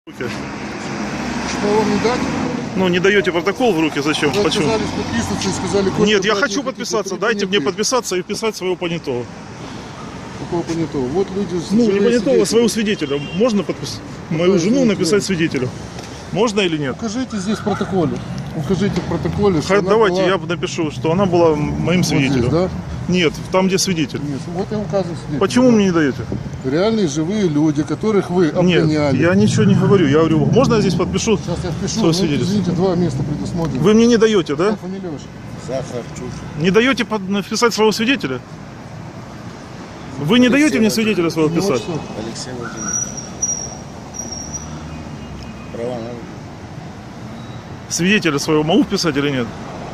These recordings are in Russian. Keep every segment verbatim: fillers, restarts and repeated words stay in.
Что вам не дать? Ну, не даете протокол в руки, зачем? Вы Почему? отказались подписываться и сказали... Нет, я хочу подписаться, дайте мне подписаться и вписать своего понятого. Какого понятого? Вот люди... Ну, не понятого, своего свидетеля. Можно подписать? Мою жену написать свидетелю. Можно или нет? Укажите здесь в протоколе. Укажите в протоколе, что она Давайте была... я напишу, что она была моим свидетелем. Вот здесь, да? Нет, там, где свидетель. Нет, вот я указываю свидетель. Почему мне не даете? Реальные живые люди, которых вы Нет, обвиняли. я ничего не говорю. Я говорю, можно я здесь подпишу? Сейчас я впишу, свое ну, свидетельство? извините, два места предусмотрено. Вы мне не даете, да? Фамилия ваша? Захарчук. Не даете под- написать своего свидетеля? Вы не даете мне свидетеля своего Ну, вот писать? что? Алексей Владимирович. Права надо. Свидетеля своего могу писать или нет?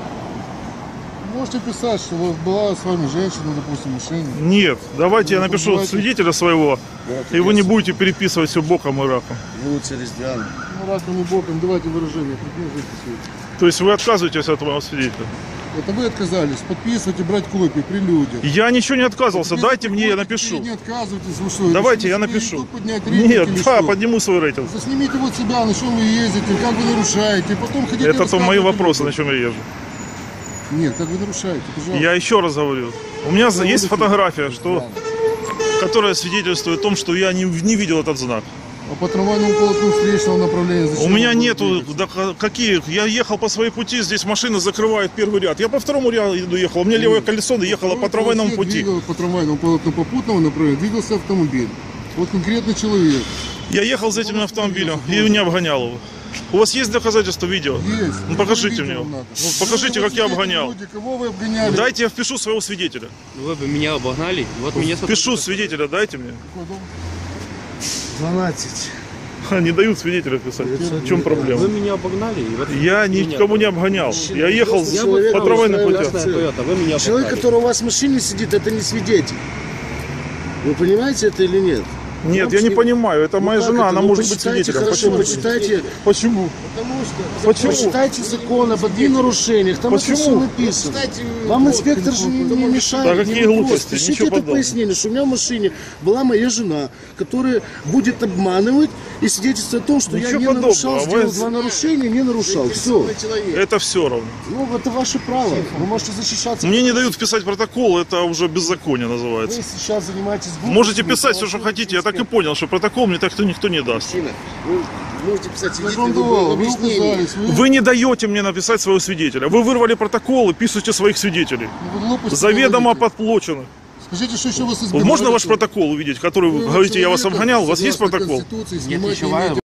Можете писать, что вот была с вами женщина, допустим, в машине. Нет, давайте я Ну, напишу давайте. свидетеля своего, Город и вы не Одесса. будете переписывать все боком и раком. Улица Рездвяна. Ну, раком и боком, давайте выражение, придерживайте свои. То есть вы отказываетесь от моего свидетеля? Это вы отказались подписывать и брать копии при людях. Я ничего не отказывался, Теперь дайте вы мне, я приходите напишу. и Не отказывайтесь, вы что? Давайте я решили себе напишу. YouTube поднять рейтинг Нет, или да, что? подниму свой рейтинг. Заснимите вот себя, на чем вы ездите, как вы нарушаете, и потом хотите Это то мои рассказывать вопросы, на людям. чем я езжу. Нет, как вы нарушаете, пожалуйста. Я еще раз говорю. У меня Ну, есть вот фотография, что, которая свидетельствует о том, что я не, не видел этот знак. А по трамвайному полотну встречного направления зачем У меня вы нету, будете? да, какие, я ехал по своей пути, здесь машина закрывает первый ряд. Я по второму ряду ехал, у меня левое колесо ехало по Второй трамвайному полосе пути. двигал- По трамвайному полотну попутного направления двигался автомобиль. Вот конкретный человек. Я ехал за этим автомобилем и не обгонял его. У вас есть доказательства видео? Есть. Ну покажите Видео мне. вам надо. Ну, Вот покажите, вы как я вот обгонял. люди, кого вы обгоняли? Дайте я впишу своего свидетеля. Вы бы меня обогнали, вот меня... Впишу свидетеля, дайте мне. Какой дом? двенадцать. Ха, не дают свидетеля писать. В чем Вы проблема? меня обогнали, и вот Я меня никому не обгонял. Я ехал Я по бы трамвайным устраиваю путям. Красная Toyota, вы меня Человек, обогнали. который у вас в машине сидит, это не свидетель. Вы понимаете это или нет? Нет, я не понимаю. Это моя Ну, жена, как она это? Ну, может быть почитайте свидетелем. хорошо, Почему? почитайте. Почему? Потому что Почему? почитайте закон об админарушениях, там Почему? это все написано. Вам инспектор же не, не мешает. Да не какие вопрос. глупости, Пишите ничего это подобного. пояснение, что у меня в машине была моя жена, которая будет обманывать и свидетельствовать о том, что Ничего я не подобного. нарушал, Вы- сделал два нарушения, не нарушал. Все. Это все равно. Ну, это ваше право. Вы можете защищаться. Мне не дают вписать протокол, это уже беззаконие называется. Вы сейчас занимаетесь глупостями. Можете писать все, что хотите. Я так и понял, что протокол мне так никто не даст. Мужчина, вы можете писать Я свидетель, вам вы давал, вы объяснение. указались. Вы, Вы не даете мне написать своего свидетеля. Вы вырвали протокол и пишете своих свидетелей. вы глупости Заведомо говорите. подплочено. Скажите, что еще вас избивают? Можно ваш протокол увидеть, который вы Вы говорите, я вас человека, обгонял? У вас есть согласно протокол? Конституции, Нет, снимать не ничего. имеете